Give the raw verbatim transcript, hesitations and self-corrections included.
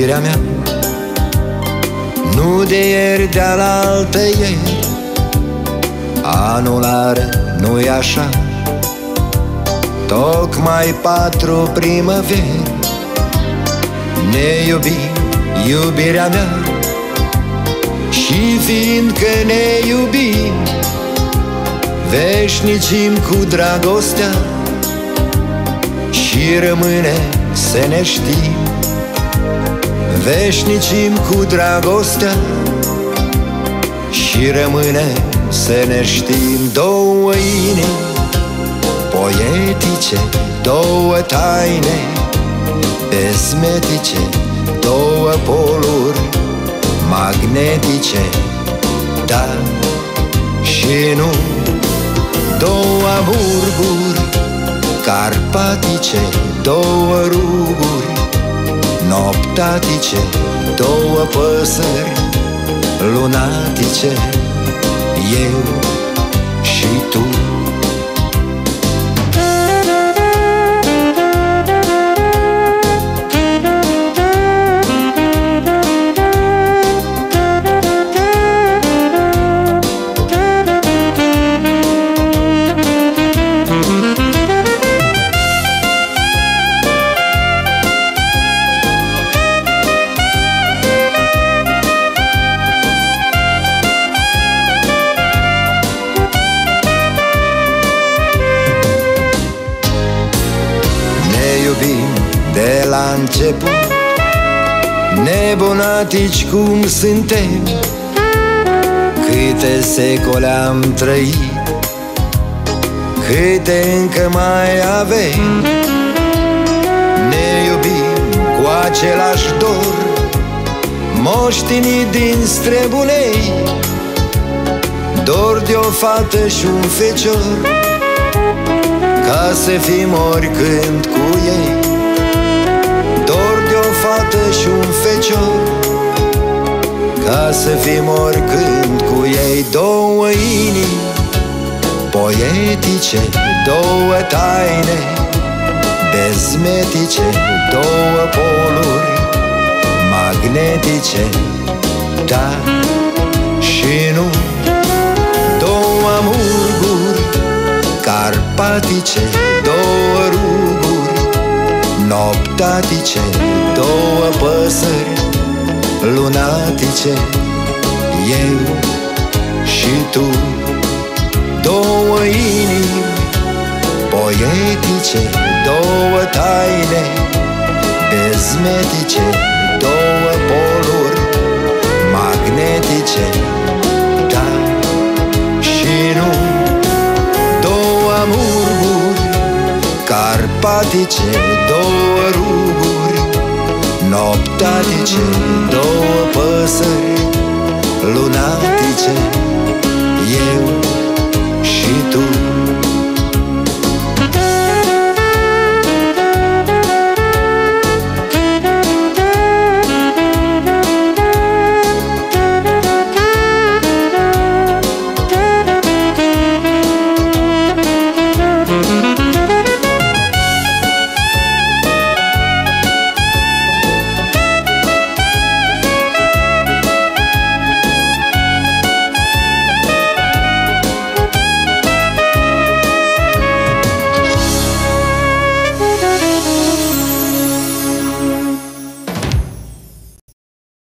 iubirea mea, nu de ieri, de-alaltă ieri. Anul are, nu-i așa, tocmai patru primăveri. Ne iubim, iubirea mea, și fiindcă ne iubim, veșnicim cu dragostea și rămâne să ne știm. Veșnicim cu dragostea și rămâne să ne știm. Două inimi poetice, două taine bezmetice, două poluri magnetice, da și nu. Două amurguri carpatice, două ruguri noptatice, două păsări lunatice, eu și tu. De la început, nebunatici cum suntem, câte secole am trăit, câte încă mai avem. Ne iubim cu același dor, moștenit din străbunei, dor de o fată și un fecior, ca să fim oricând cu ei. Dor de o fată și un fecior, ca să fim oricând cu ei. Două inimi poetice, două taine bezmetice, două poluri magnetice, da și nu. Două amurguri carpatice, două ruguri noptatice, două păsări lunatice, eu și tu. Două inimi poetice, două taine bezmetice, două poluri magnetice, da și nu. Două amurguri carpatice, două ruguri noptatice, două păsări lunatice, eu și tu.